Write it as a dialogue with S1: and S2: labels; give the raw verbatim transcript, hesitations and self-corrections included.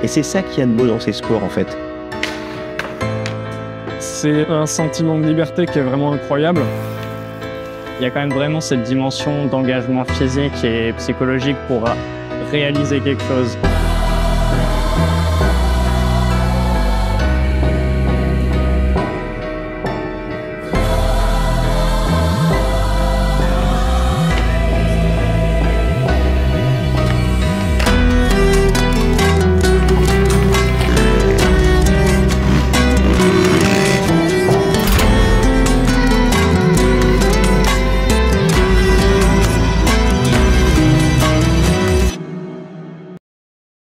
S1: Et c'est ça qu'il y a de beau dans ces sports, en fait.
S2: C'est un sentiment de liberté qui est vraiment incroyable.
S3: Il y a quand même vraiment cette dimension d'engagement physique et psychologique pour réaliser quelque chose.